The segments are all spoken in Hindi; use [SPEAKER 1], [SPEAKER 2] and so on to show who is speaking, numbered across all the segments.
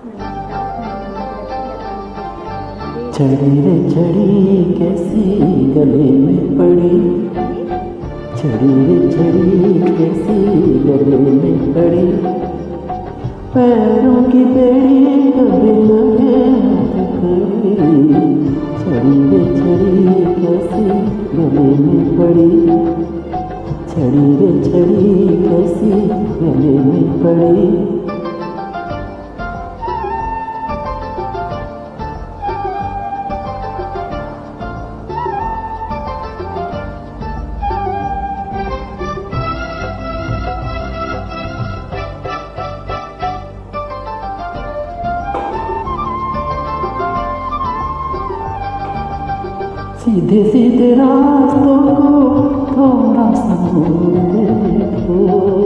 [SPEAKER 1] छड़ी रे छड़ी कैसी गले में पड़ी, छड़ी रे छड़ी कैसी गले में पड़ी, पैरों की बेड़ी कभी लगे खड़ी, छड़ी रे छड़ी कैसी गले में पड़ी, छड़ी रे छड़ी कैसी गले में पड़ी। सीधे सीधे रास्तों को थोड़ा सा मोड़ देखो,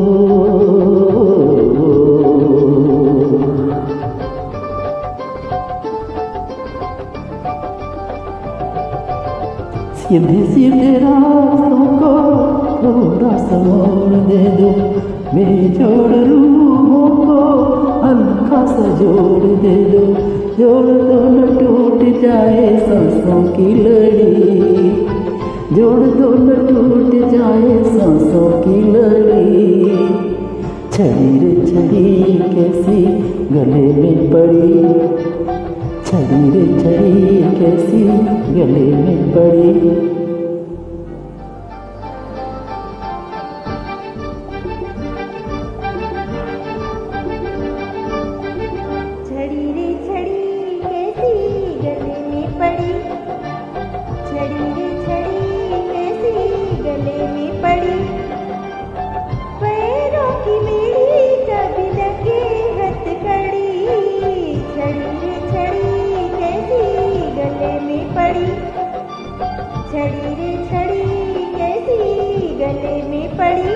[SPEAKER 1] सीधे सीधे रास्तों को थोड़ा सा मोड़ दे दो, बेजोड़ रूहों को हल्का सा जोड़ दे दो, जोड़ दो न टूट जाए सांसों की लड़ी, जोड़ दो न टूट जाए सांसों की लड़ी, छड़ी रे छड़ी कैसी गले में पड़ी, छड़ी रे छड़ी कैसी गले में पड़ी।
[SPEAKER 2] छड़ी रे छड़ी कैसी गले में पड़ी।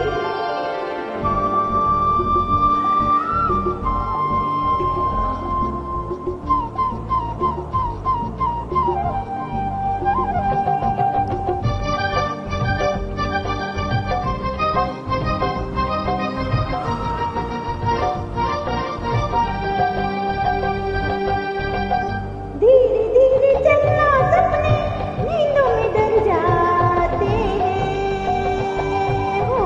[SPEAKER 2] धीरे धीरे चलना सपने नींदों में डर जाते हैं हो,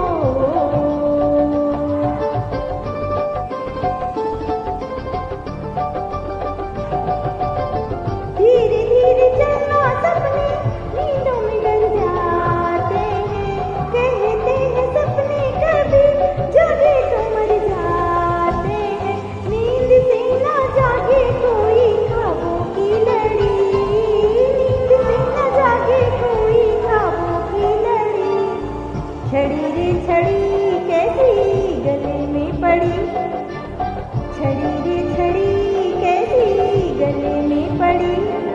[SPEAKER 2] धीरे धीरे चलना सपने नींदों में डर जाते हैं, कहते हैं सपने कभी जागे तो मर जाते हैं, नींद से ना जागे कोई ख्वाबों की लड़ी, नींद से ना जागे कोई ख्वाबों की लड़ी, छड़ी रे छड़ी कैसी गले में पड़ी, छड़ी रे छड़ी कैसी गले में पड़ी।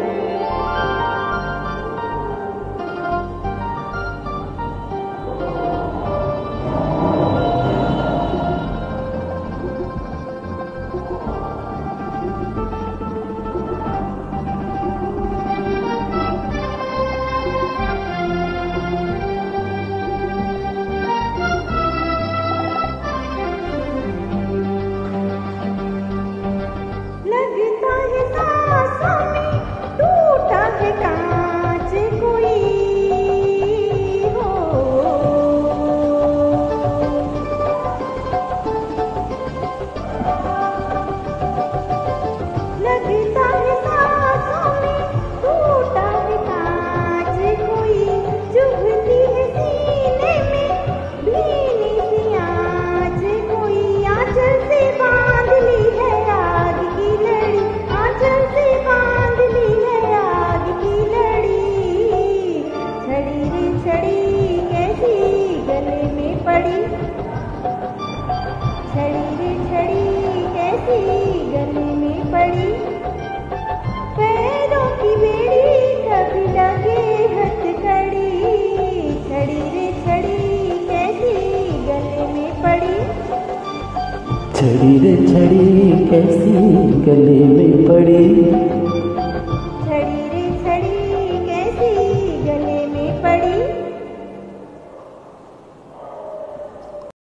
[SPEAKER 2] लगता है सांसों में टूटा है कांच कोई हो, लगता है सांसों में टूटा है कांच कोई, चुभती है सीने में भीनी सी आँच कोई, आंचल से बांध ली है आग की लड़ी, आंचल से बांध ली है आग की लड़ी, छड़ी रे छड़ी कैसी गले में पड़ी, छड़ी रे छड़ी कैसी गले में पड़ी, पैरों की बेड़ी कभी लगे हथकड़ी, छड़ी रे छड़ी कैसी गले में पड़ी।
[SPEAKER 1] छड़ी रे छड़ी कैसी गले में पड़ी।